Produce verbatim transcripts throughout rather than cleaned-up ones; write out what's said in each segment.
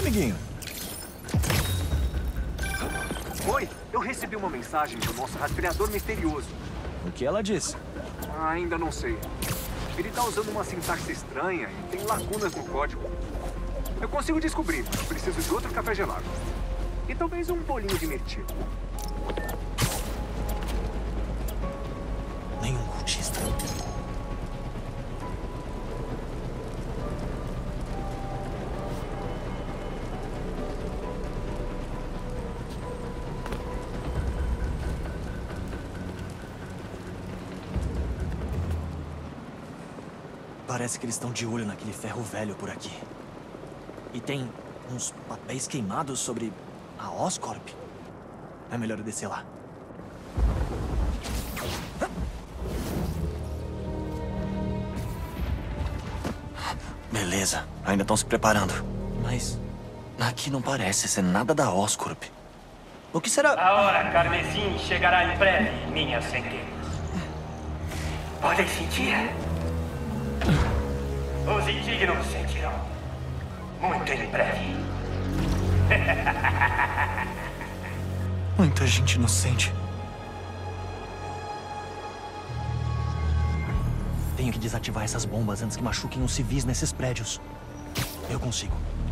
amiguinho? Oi, eu recebi uma mensagem do nosso rastreador misterioso. O que ela disse? Ah, ainda não sei. Ele tá usando uma sintaxe estranha e tem lacunas no código. Eu consigo descobrir, mas preciso de outro café gelado. E talvez um bolinho de mirtilo. Nenhum cultista. Parece que eles estão de olho naquele ferro velho por aqui. E tem uns papéis queimados sobre a Oscorp. É melhor eu descer lá. Beleza, ainda estão se preparando. Mas aqui não parece ser nada da Oscorp. O que será? A hora carmesim chegará em breve, minhas centelhas. Podem sentir? Os indignos sentirão. Muito em breve. Muita gente inocente. Tenho que desativar essas bombas antes que machuquem os civis nesses prédios. Eu consigo.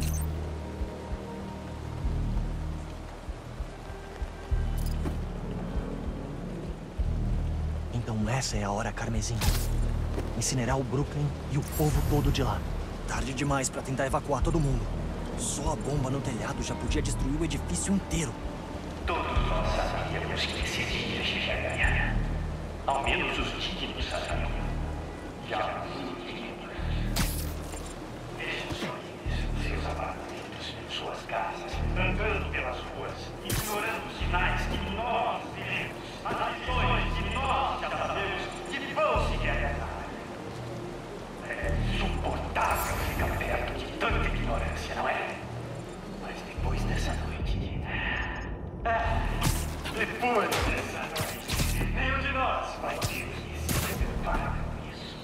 Então essa é a hora carmesim. Incinerar o Brooklyn e o povo todo de lá. Tarde demais pra tentar evacuar todo mundo. Só a bomba no telhado já podia destruir o edifício inteiro. Todos nós sabíamos que esse dia chegaria. Ao menos os dignos sabiam. E alguns indignos. Vejam só eles, seus apartamentos, suas casas, andando pelas ruas, ignorando os sinais que nós vivemos, as visões que nós já sabemos que vão se realizar. É insuportável ficar perto de tanta ignorância, não é? Mas depois dessa noite... Ah, depois dessa noite, nenhum de nós vai ter que se preocupar com isso.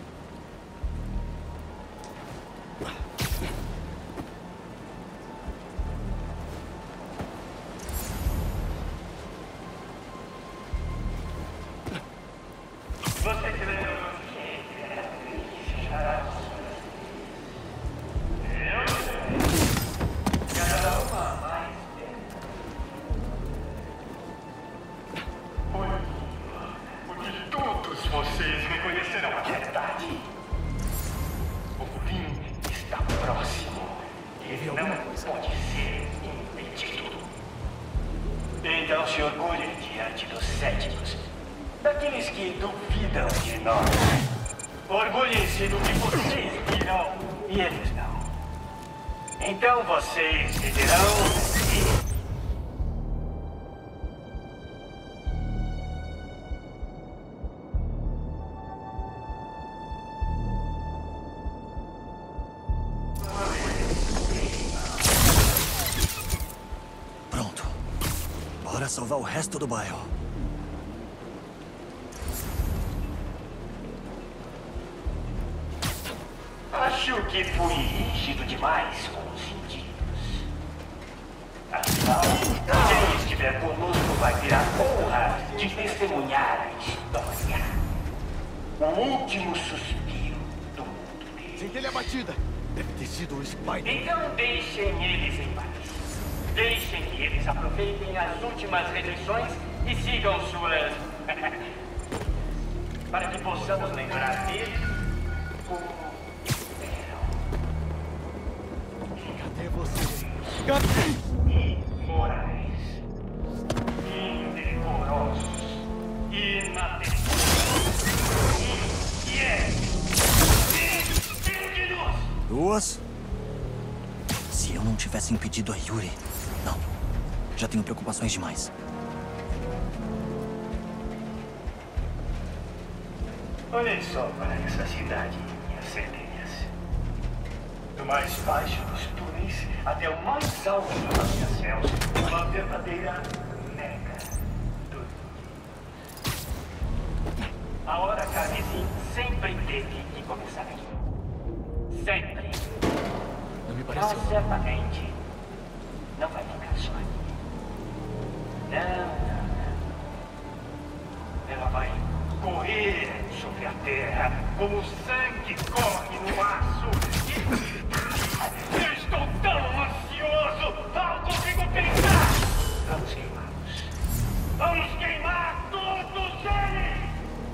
Você se lembra do que era feliz, Charles? Eu sei. Cada uma mais perto. Porque todos vocês reconhecerão a verdade. O fim está próximo. Ele não pode ser impedido. Então se orgulhem diante dos céticos. Daqueles que duvidam de nós. Orgulhem-se do que vocês viram e eles não. Então vocês viverão e... Pronto. Bora salvar o resto do bairro. Acho que fui rígido demais com os indígenas. Afinal, quem estiver conosco vai ter a honra de testemunhar a história. O último suspiro do mundo dele. Centelha abatida. Deve ter sido o Spider. Então deixem eles em paz. Deixem que eles aproveitem as últimas refeições e sigam suas... para que possamos lembrar deles como... Cadê você? Cadê? Imorais, indecorosos, inadecorosos, indignos. Duas? Se eu não tivesse impedido a Yuri... Não. Já tenho preocupações demais. Olhem só para essa cidade, minhas centelhas. Do mais baixo dos túneis até o mais alto dos rascacéus, uma verdadeira meca do mundo. A hora carmesim sempre teve que começar aqui. Sempre. Não me pareceu. Mas certamente correr sobre a terra como o sangue corre no aço. Eu estou tão ansioso, não consigo pensar. Vamos queimá-los. Vamos queimar todos eles!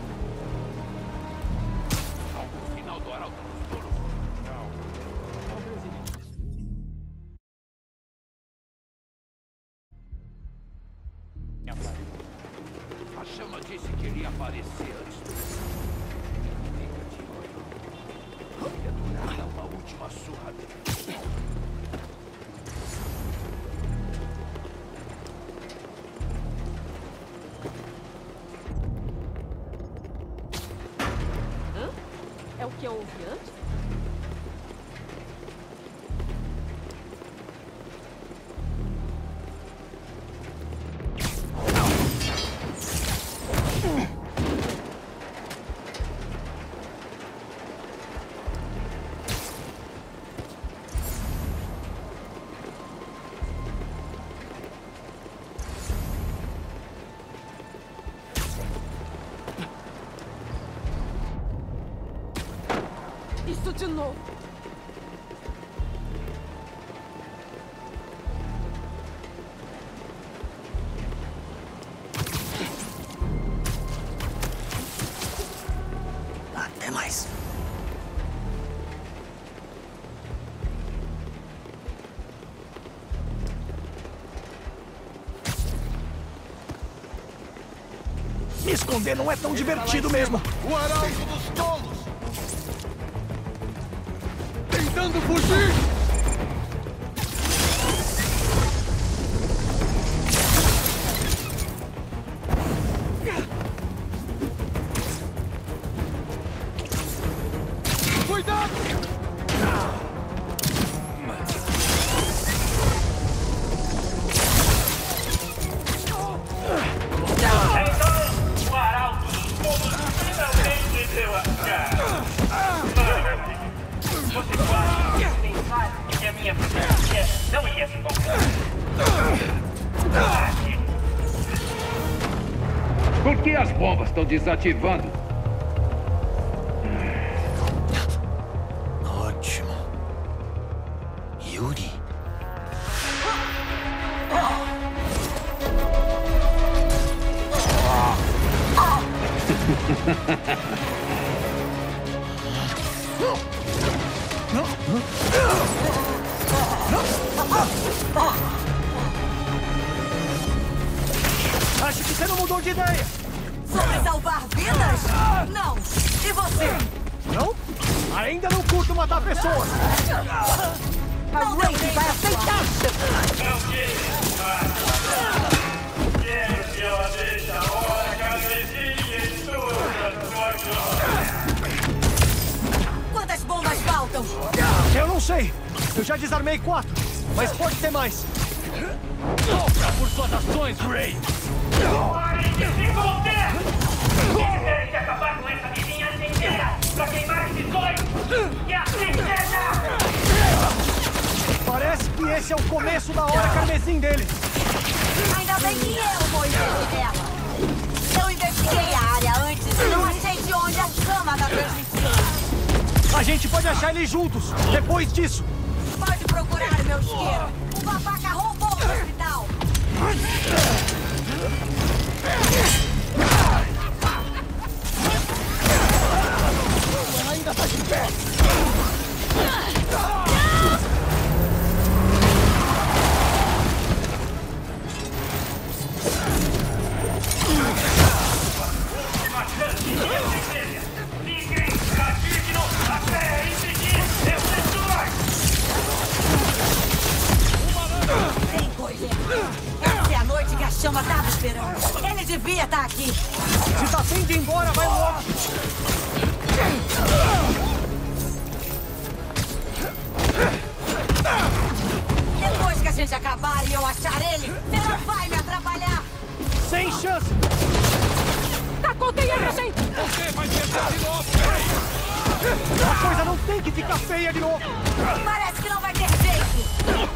Ao final do Arauto do Futuro. Não. A chama disse que iria aparecer antes do Fica de olho. Ia durar uma última surra dele. Hã? É o que eu ouvi antes? Isso de novo. Até mais. Me esconder não é tão divertido mesmo. O Arauto dos Tolos! Tentando fugir! Cuidado! Então, o Arauto dos Povos finalmente deu a cara. Maravilha. Você quase pensar que a minha presença não ia se comprar. Por que as bombas estão desativando? Ótimo. Yuri. Acho que você não mudou de ideia. Sobre salvar vidas? Não. E você? Não? Ainda não curto matar pessoas. A Raven vai aceitar. Quero que ela deixe a hora carmezinha em todas as Quantas bombas faltam? Eu não sei. Eu já desarmei quatro, mas pode ter mais. Sofra por suas ações, Ray! Parem de se conter! Querem que acabar com essa vizinhança inteira pra queimar esses dois? E assim seja! Parece que esse é o começo da hora carmesim dele. Ainda bem que eu vou investigar ela. Eu investiguei a área antes e não achei de onde a chama da transmissão. A gente pode achar eles juntos, depois disso. Pode procurar meu isqueiro. O babaca roubou o hospital. Ainda tá de pé. Última chance de resistência! Ninguém está digno até impedir esses dois! Sem correr. Essa é a noite que a chama tava esperando. Ele devia estar aqui. Se tá sem de ir embora, vai logo. Depois que a gente acabar e eu achar ele, você não vai me atrapalhar. Sem chance. Tá contenhando a gente! Você vai tentar de novo! A coisa não tem que ficar feia de novo. Parece que não vai ter jeito.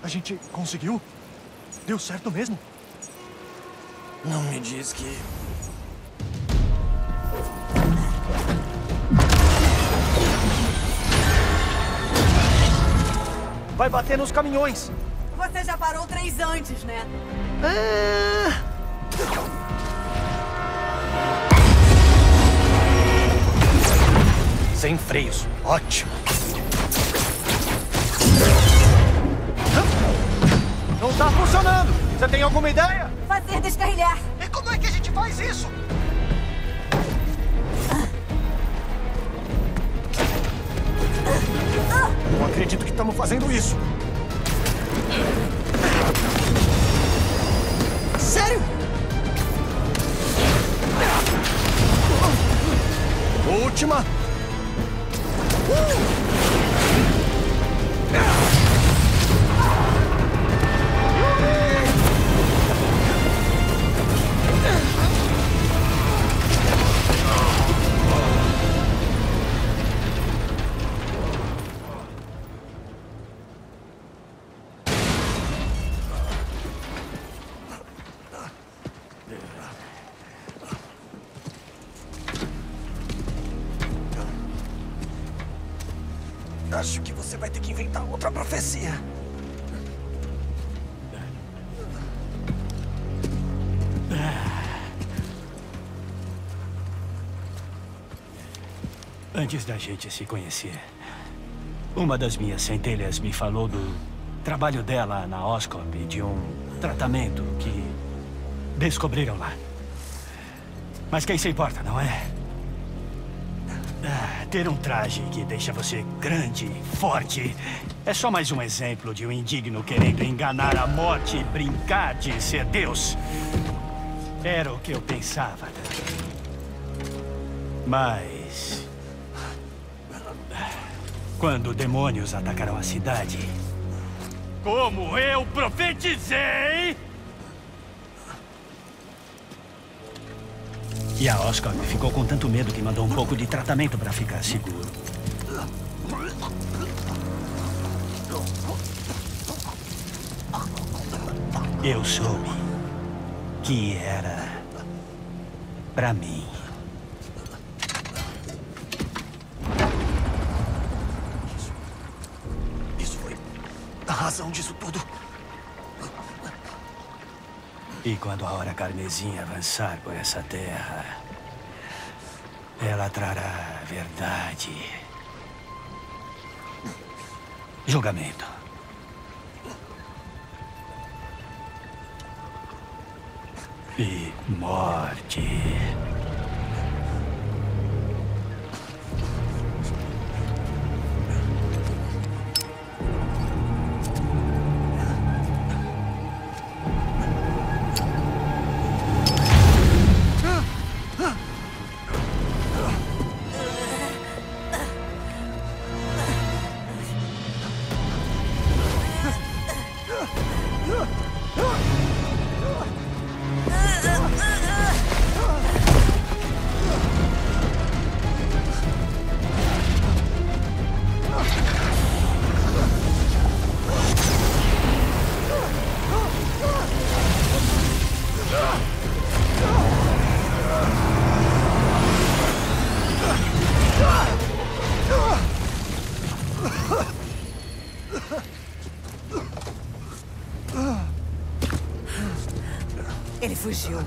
A gente conseguiu? Deu certo mesmo? Não me diz que... Vai bater nos caminhões! Você já parou três antes, né? Ah... Sem freios. Ótimo. Não tá funcionando! Você tem alguma ideia? Fazer descarrilhar. E como é que a gente faz isso? Não acredito que estamos fazendo isso. Sério? Última. Uh! Acho que você vai ter que inventar outra profecia. Antes da gente se conhecer, uma das minhas centelhas me falou do trabalho dela na Oscorp, de um tratamento que descobriram lá. Mas quem se importa, não é? Ah, ter um traje que deixa você grande, forte, é só mais um exemplo de um indigno querendo enganar a morte e brincar de ser Deus. Era o que eu pensava. Mas... quando demônios atacaram a cidade, como eu profetizei... E a Oscorp ficou com tanto medo que mandou um pouco de tratamento para ficar seguro. Eu soube que era para mim. Isso, isso foi a razão disso tudo. E quando a Hora Carmesim avançar por essa terra, ela trará verdade, julgamento e morte. Ele fugiu.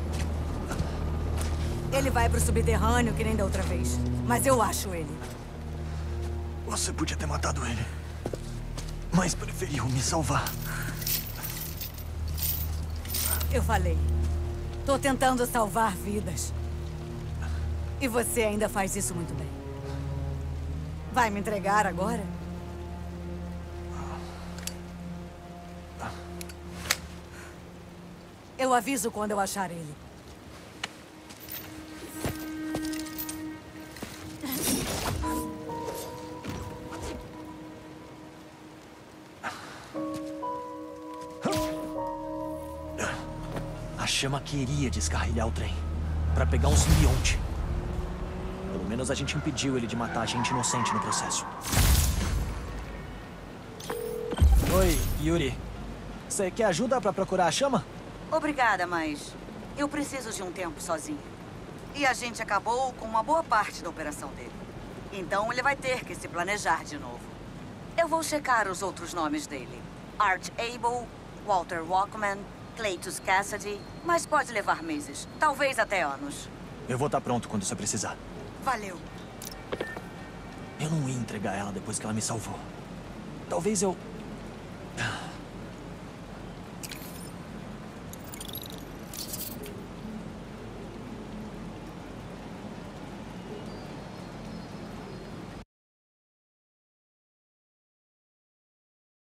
Ele vai pro subterrâneo, que nem da outra vez. Mas eu acho ele. Você podia ter matado ele. Mas preferiu me salvar. Eu falei. Tô tentando salvar vidas. E você ainda faz isso muito bem. Vai me entregar agora? Eu aviso quando eu achar ele. A chama queria descarrilhar o trem para pegar um simbionte. Pelo menos a gente impediu ele de matar gente inocente no processo. Oi, Yuri, você quer ajuda pra procurar a chama? Obrigada, mas eu preciso de um tempo sozinho. E a gente acabou com uma boa parte da operação dele. Então ele vai ter que se planejar de novo. Eu vou checar os outros nomes dele. Art Abel, Walter Walkman, Cletus Cassidy, mas pode levar meses, talvez até anos. Eu vou estar pronto quando você precisar. Valeu. Eu não ia entregar ela depois que ela me salvou. Talvez eu